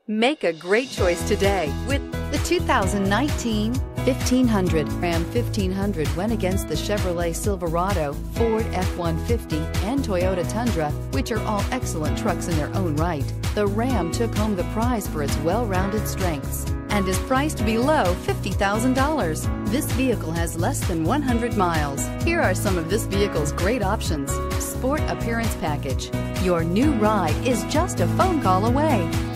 Make a great choice today with the 2019 1500. Ram 1500 went against the Chevrolet Silverado, Ford F-150, and Toyota Tundra, which are all excellent trucks in their own right. The Ram took home the prize for its well-rounded strengths and is priced below $50,000. This vehicle has less than 100 miles. Here are some of this vehicle's great options: Sport Appearance Package. Your new ride is just a phone call away.